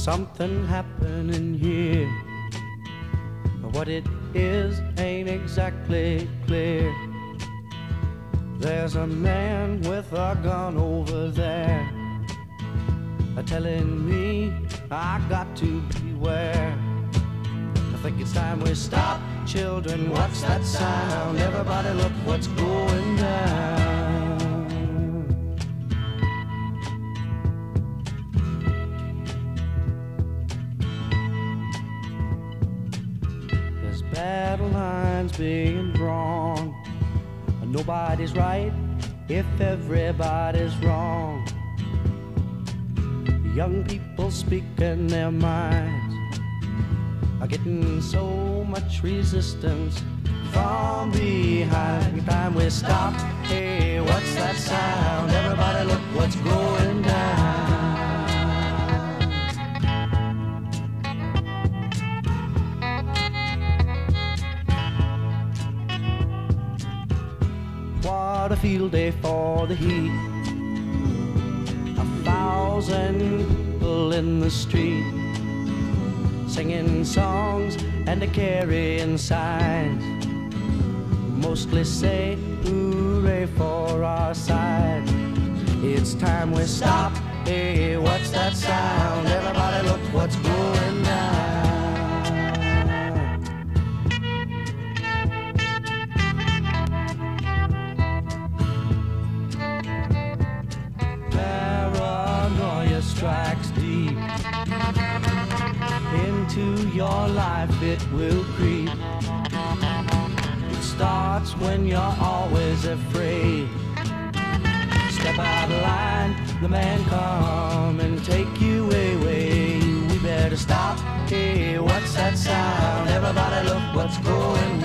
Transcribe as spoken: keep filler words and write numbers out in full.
something happening here. What it is ain't exactly clear. There's a man with a gun over there, telling me I got to beware. I think it's time we stop. Children, what's that sound? Everybody look what's going down. There's battle lines being drawn. Nobody's right if everybody's wrong. Young people speaking their minds are getting so much resistance from behind. Time we stop. Hey, what's that sound? Everybody look what's going down. What a field day for the heat. A thousand people in the street, singing songs and a carrying signs, mostly say hooray for our side. It's time we stop. Hey, what's that sound? Everybody look what's going down. Strikes deep into your life, it will creep. It starts when you're always afraid. Step out of line, the man come and take you away. We better stop. Hey, what's that sound? Everybody look what's going